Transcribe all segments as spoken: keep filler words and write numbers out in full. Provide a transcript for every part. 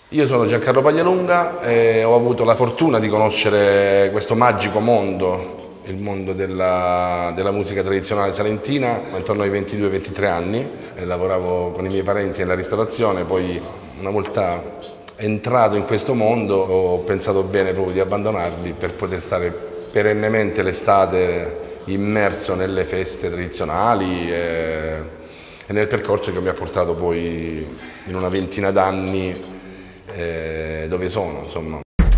Io sono Giancarlo Paglialunga e ho avuto la fortuna di conoscere questo magico mondo, il mondo della, della musica tradizionale salentina, intorno ai ventidue ventitré anni. E lavoravo con i miei parenti nella ristorazione, poi una volta entrato in questo mondo ho pensato bene proprio di abbandonarli per poter stare perennemente l'estate immerso nelle feste tradizionali e, e nel percorso che mi ha portato poi in una ventina d'anni Eh, dove sono, insomma.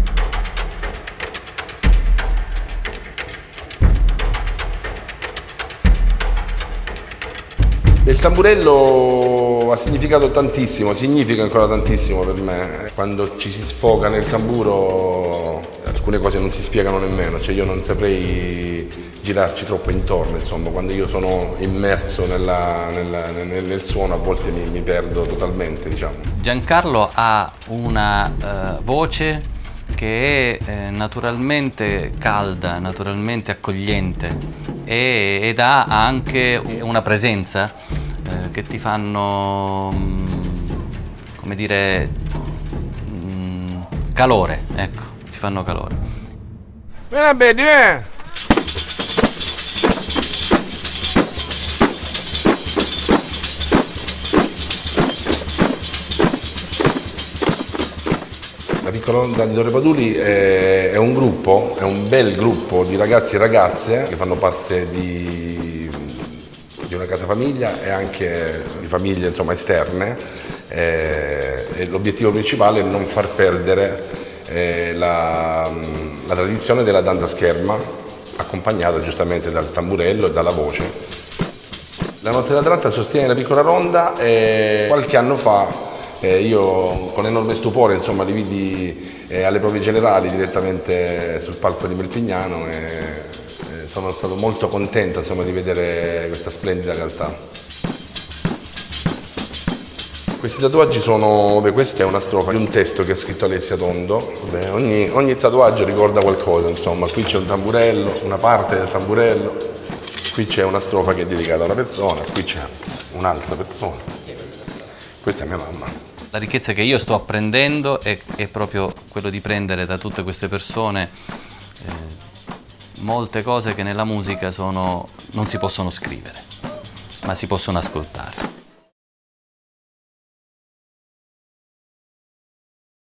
Il tamburello ha significato tantissimo, significa ancora tantissimo per me. Quando ci si sfoga nel tamburo alcune cose non si spiegano nemmeno, cioè io non saprei girarci troppo intorno, insomma, quando io sono immerso nella, nella, nel, nel suono a volte mi, mi perdo totalmente, diciamo. Giancarlo ha una uh, voce che è eh, naturalmente calda, naturalmente accogliente e, ed ha anche una presenza eh, che ti fanno, mh, come dire, mh, calore, ecco, ti fanno calore. Vieni bene, vieni! La Piccola Onda di Torre Paduli è, è un gruppo, è un bel gruppo di ragazzi e ragazze che fanno parte di, di una casa famiglia e anche di famiglie, insomma, esterne. Eh, e l'obiettivo principale è non far perdere eh, la, la tradizione della danza a scherma, accompagnata giustamente dal tamburello e dalla voce. La Notte da Tratta sostiene la Piccola Ronda e qualche anno fa Eh, io con enorme stupore, insomma, li vidi eh, alle prove generali direttamente sul palco di Melpignano e eh, sono stato molto contento, insomma, di vedere questa splendida realtà. Questi tatuaggi sono, beh, questa è una strofa di un testo che ha scritto Alessia Tondo. Beh, ogni, ogni tatuaggio ricorda qualcosa, insomma, qui c'è un tamburello, una parte del tamburello, qui c'è una strofa che è dedicata a una persona, qui c'è un'altra persona. Questa è mia mamma. La ricchezza che io sto apprendendo è, è proprio quello di prendere da tutte queste persone eh, molte cose che nella musica sono, non si possono scrivere, ma si possono ascoltare.